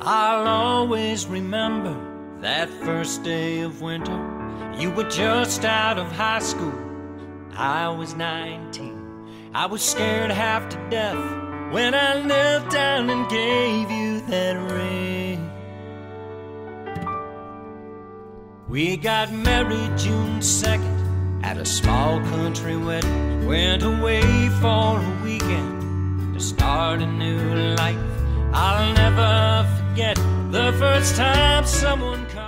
I'll always remember that first day of winter. You were just out of high school, I was 19. I was scared half to death when I knelt down and gave you that ring. We got married June 2nd at a small country wedding. Went away for a weekend to start a new life. I'll never forget the first time someone